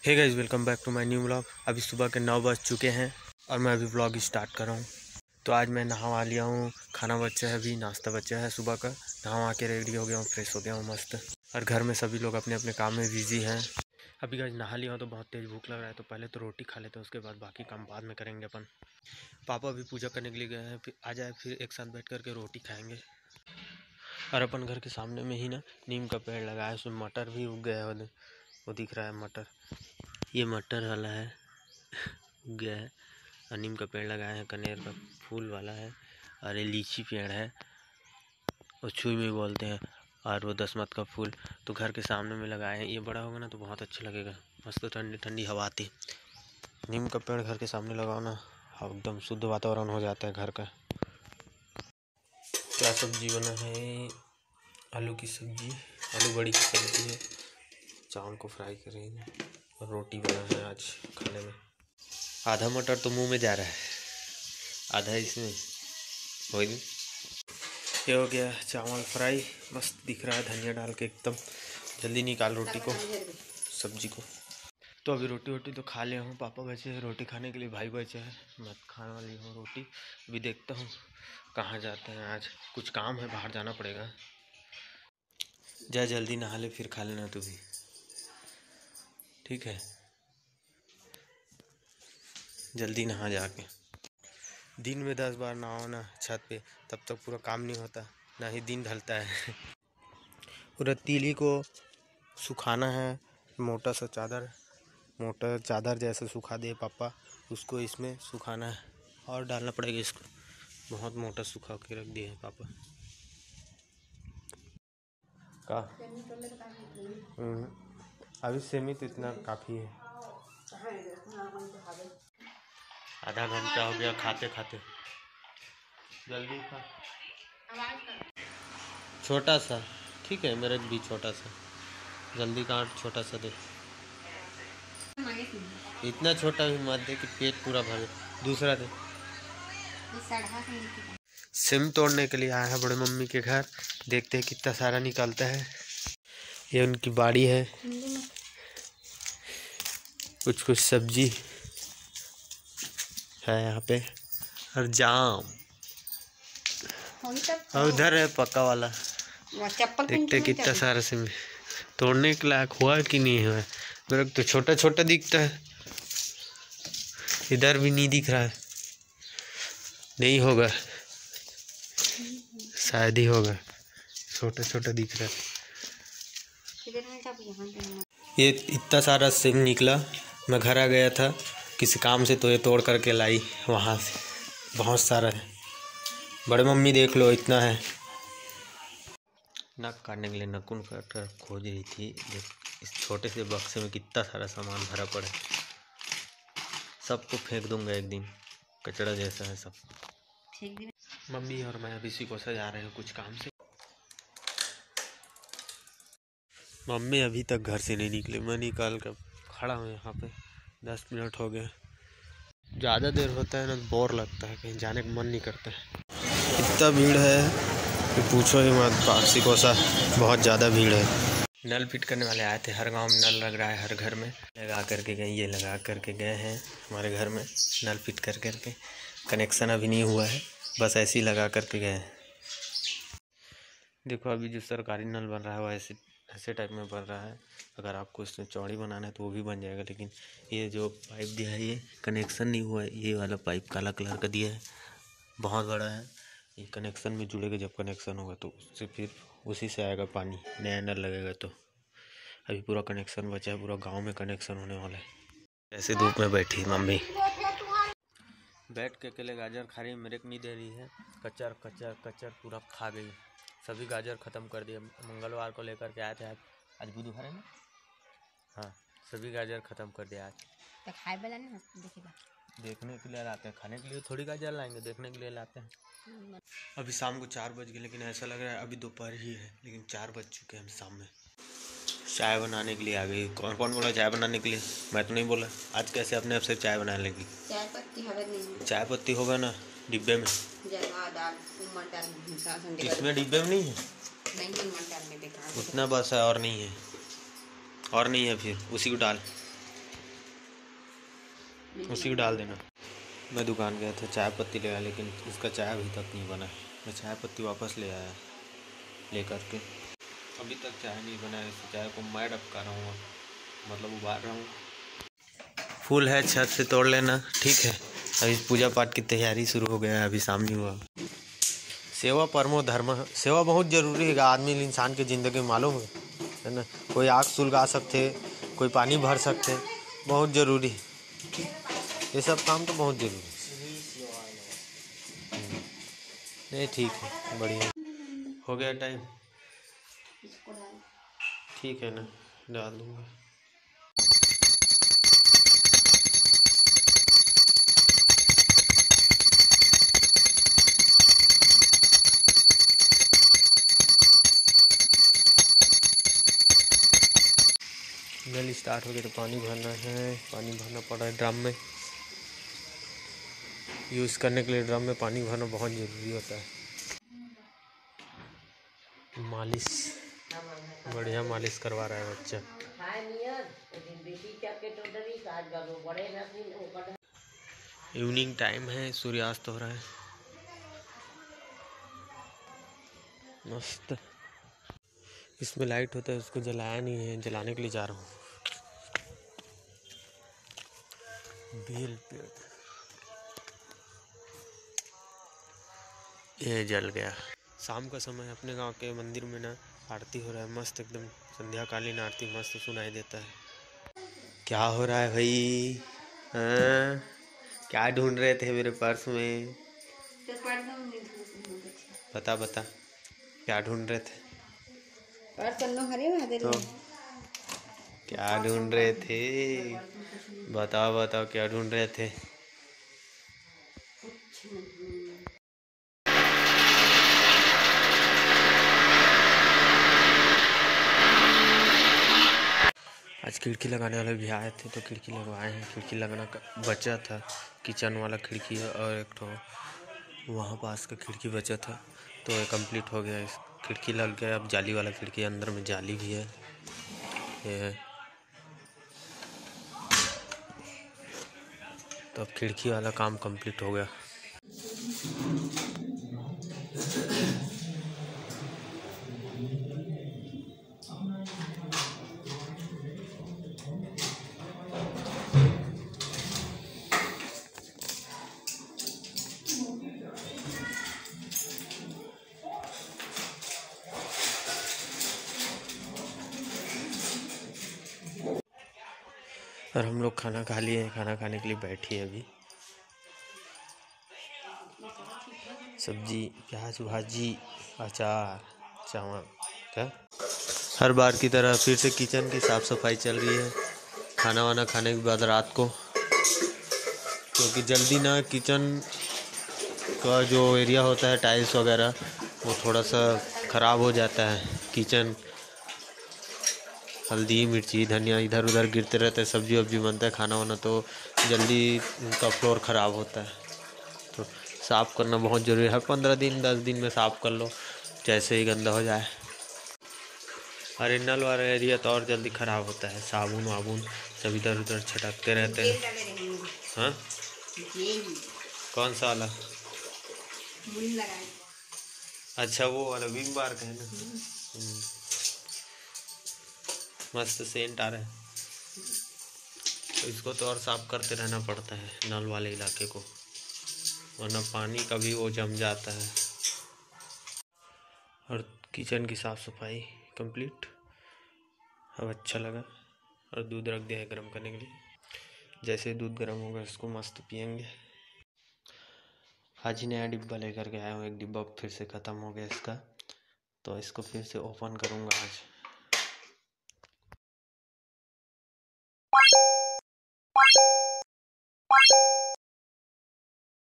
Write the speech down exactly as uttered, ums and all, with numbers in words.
Hey guys, welcome back to my new vlog. अभी सुबह के नौ बज चुके हैं और मैं अभी व्लॉग स्टार्ट कर रहा हूँ। तो आज मैं नहा लिया हूँ, खाना बचा है, अभी नाश्ता बचा है सुबह का। नहा के रेडी हो गया हूँ, फ्रेश हो गया हूँ मस्त। और घर में सभी लोग अपने अपने काम में बिजी हैं। अभी गाइस नहा लिया हूँ तो बहुत तेज़ भूख लग रहा है, तो पहले तो रोटी खा लेते हैं, उसके बाद बाकी काम बाद में करेंगे अपन। पापा भी पूजा करने के लिए गए हैं, फिर आ जाए फिर एक साथ बैठ करके रोटी खाएँगे। और अपन घर के सामने में ही ना नीम का पेड़ लगा है, उसमें मटर भी उग गया है, वो दिख रहा है मटर। ये मटर वाला है, उग गया है। और नीम का पेड़ लगाए हैं, कनेर का फूल वाला है। और ये लीची पेड़ है, और छुई में बोलते हैं। और वो दसमत का फूल तो घर के सामने में लगाए हैं। ये बड़ा होगा ना तो बहुत अच्छा लगेगा, मस्त ठंडी ठंडी हवा आती। नीम का पेड़ घर के सामने लगाओ ना, एकदम शुद्ध वातावरण हो जाता है घर का। क्या सब्जी बना है? आलू की सब्जी, आलू बड़ी की सब्जी है। चावल को फ्राई करेंगे और रोटी बना है आज खाने में। आधा मटर तो मुंह में जा रहा है, आधा इसमें हो गया। ये हो गया चावल फ्राई, मस्त दिख रहा है धनिया डाल के एकदम। जल्दी निकाल रोटी को, सब्जी को। तो अभी रोटी वोटी तो खा लिया हूँ, पापा बचे हैं रोटी खाने के लिए, भाई बचे हैं, मैं खाने वाली हूँ रोटी। अभी देखता हूँ कहाँ जाते हैं, आज कुछ काम है, बाहर जाना पड़ेगा। जा जल्दी नहा ले, फिर खा लेना तू भी, ठीक है? जल्दी नहा जाके। दिन में दस बार नहाओ ना छत पे, तब तक पूरा काम नहीं होता, ना ही दिन ढलता है। पूरा तीली को सुखाना है, मोटा सा चादर, मोटा चादर जैसे सुखा दे पापा, उसको इसमें सुखाना है और डालना पड़ेगा इसको। बहुत मोटा सुखा के रख दिए हैं पापा का। अभी सेमी तो इतना काफ़ी है। आधा घंटा हो गया खाते खाते, जल्दी खा। छोटा सा ठीक है, मेरे भी छोटा सा, जल्दी काट, छोटा सा दे। इतना छोटा भी मत दे कि पेट पूरा भरे। दूसरा दे। सिम तोड़ने के लिए आया है बड़े मम्मी के घर, देखते हैं कितना सारा निकलता है। ये उनकी बाड़ी है, कुछ कुछ सब्जी है यहाँ पे, और जाम। और उधर है पक्का वाला, देखते कितना सारा सिम तोड़ने के लायक हुआ कि नहीं हुआ। मेरे को तो छोटा छोटा दिखता है, इधर भी नहीं दिख रहा है। नहीं होगा, शायद ही होगा, छोटा छोटा दिख रहा है। ये इतना सारा सिम निकला, मैं घर आ गया था किसी काम से, तो ये तोड़ करके लाई वहाँ से, बहुत सारा है। बड़े मम्मी देख लो इतना है। नक काटने के लिए नखून काट खोज रही थी, देख इस छोटे से बक्से में कितना सारा सामान भरा पड़ा है। सबको फेंक दूंगा एक दिन, कचरा जैसा है सब। मम्मी और मैं अभी इसी को सजा रहे हैं कुछ काम से। मम्मी अभी तक घर से नहीं निकले, मैं निकाल कर खड़ा हूँ यहाँ पे। दस मिनट हो गए। ज़्यादा देर होता है ना तो बोर लगता है, कहीं जाने का मन नहीं करता है। इतना भीड़ है कि पूछो ही मत, पारसी कोसा बहुत ज़्यादा भीड़ है। नल फिट करने वाले आए थे, हर गांव में नल लग रहा है, हर घर में लगा करके गए। ये लगा करके गए हैं हमारे घर में नल फिट कर करके, कनेक्शन अभी नहीं हुआ है, बस ऐसे ही लगा करके गए हैं। देखो अभी जो सरकारी नल बन रहा है वो ऐसे ऐसे टाइप में बन रहा है। अगर आपको इसमें चौड़ी बनाना है तो वो भी बन जाएगा, लेकिन ये जो पाइप दिया है ये कनेक्शन नहीं हुआ है। ये वाला पाइप काला कलर का दिया है, बहुत बड़ा है। ये कनेक्शन में जुड़ेगा, जब कनेक्शन होगा तो उससे फिर उसी से आएगा पानी, नया नल लगेगा। तो अभी पूरा कनेक्शन बचा है, पूरा गांव में कनेक्शन होने वाला है। ऐसे धूप में बैठी मम्मी, बैठ के अकेले गाजर खा रही, मेरे को नहीं दे रही है। कचर कचर कचर पूरा खा गई, सभी गाजर ख़त्म कर दिए। मंगलवार को लेकर के आए थे, आज आज बुधवार है ना, हाँ सभी गाजर ख़त्म कर दिया आज। तो खाए वाला नहीं देखेगा, देखने के लिए लाते हैं, खाने के लिए थोड़ी गाजर लाएंगे, देखने के लिए लाते हैं। अभी शाम को चार बज गए, लेकिन ऐसा लग रहा है अभी दोपहर ही है, लेकिन चार बज चुके हैं हम शाम में। चाय बनाने के लिए आ गई। कौन कौन बोला चाय बनाने के लिए? मैं तो नहीं बोला। आज कैसे अपने आप से चाय बना लेगी? चाय पत्ती हवे नहीं, चाय पत्ती होगा ना डिब्बे में, इसमें डिब्बे में नहीं है, उतना बस है, और नहीं है, और नहीं है, फिर उसी को डाल। उसी को डाल देना। मैं दुकान गया था चाय पत्ती ले आया, लेकिन इसका चाय अभी तक नहीं बना। मैं चाय पत्ती वापस ले आया लेकर के, अभी तक चाय नहीं बना है। इस चाय को मैं डबका रहा हूँ, मतलब उबाल रहा हूँ। फूल है छत से तोड़ लेना, ठीक है। अभी पूजा पाठ की तैयारी शुरू हो गया है, अभी सामने हुआ। सेवा परमो धर्म, सेवा बहुत जरूरी है आदमी इंसान की ज़िंदगी में, मालूम है है ना। कोई आग सुलगा सकते, कोई पानी भर सकते, बहुत ज़रूरी है ये सब काम, तो बहुत ज़रूरी है। नहीं ठीक है, बढ़िया हो गया टाइम, ठीक है ना, डाल दूँगा। नल स्टार्ट हो गया तो पानी भरना है, पानी भरना पड़ रहा है ड्रम में। यूज़ करने के लिए ड्रम में पानी भरना बहुत ज़रूरी होता है। मालिश, बढ़िया मालिश करवा रहा है बच्चा। इवनिंग टाइम है, सूर्यास्त हो रहा है, मस्त। इसमें लाइट होता है, उसको जलाया नहीं है, जलाने के लिए जा रहा हूँ। बेल पेड़ ये जल गया। शाम का समय अपने गांव के मंदिर में ना आरती हो रहा है, मस्त एकदम संध्याकालीन आरती मस्त सुनाई देता है। क्या हो रहा है भाई? हाँ, क्या ढूंढ रहे थे मेरे पर्स में? बता बता क्या ढूंढ रहे थे? तो क्या ढूंढ रहे थे? बताओ बताओ क्या ढूंढ रहे थे? आज खिड़की लगाने वाले भी आए थे तो खिड़की लगवाए हैं। खिड़की लगना बचा था, किचन वाला खिड़की है और एक तो वहाँ पास का खिड़की बचा था, तो ये कंप्लीट हो गया। इस खिड़की लग गया, अब जाली वाला खिड़की, अंदर में जाली भी है। ये है तो अब खिड़की वाला काम कंप्लीट हो गया। और हम लोग खाना खा लिए, खाना खाने के लिए बैठी है अभी। सब्जी, प्याज भाजी, अचार, चावल। क्या हर बार की तरह फिर से किचन की साफ़ सफाई चल रही है खाना वाना खाने के बाद रात को, क्योंकि जल्दी ना किचन का जो एरिया होता है टाइल्स वगैरह वो थोड़ा सा ख़राब हो जाता है। किचन हल्दी मिर्ची धनिया इधर उधर गिरते रहते हैं, सब्जी वब्जी बनता है खाना वाना, तो जल्दी उनका फ्लोर ख़राब होता है। तो साफ़ करना बहुत ज़रूरी है, हर पंद्रह दिन दस दिन में साफ़ कर लो जैसे ही गंदा हो जाए। और नल वाला एरिया तो और जल्दी ख़राब होता है, साबुन वाबुन सब इधर उधर छिटकते रहते हैं। हाँ कौन सा वाला? अच्छा वो वाला विम बार का है ना, मस्त सेंट आ रहा है। तो इसको तो और साफ़ करते रहना पड़ता है नल वाले इलाके को, वरना पानी का भी वो जम जाता है। और किचन की साफ़ सफाई कंप्लीट। अब अच्छा लगा। और दूध रख दिया है गर्म करने के लिए, जैसे दूध गर्म होगा इसको मस्त पियेंगे। आज ही नया डिब्बा लेकर के आया हूँ, एक डिब्बा फिर से ख़त्म हो गया इसका, तो इसको फिर से ओपन करूँगा आज।